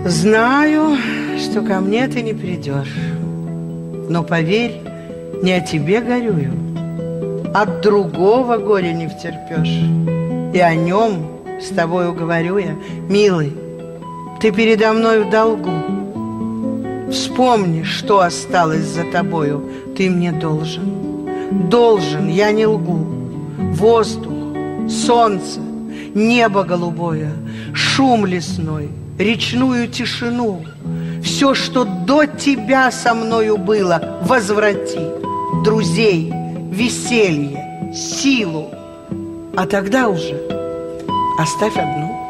Знаю, что ко мне ты не придешь, но поверь, не о тебе горюю, от другого горя не втерпешь. И о нем с тобою говорю я. Милый, ты передо мной в долгу. Вспомни, что осталось за тобою. Ты мне должен. Должен, я не лгу. Воздух, солнце, небо голубое, шум лесной, речную тишину. Все, что до тебя со мною было, возврати. Друзей, веселье, силу. А тогда уже оставь одну.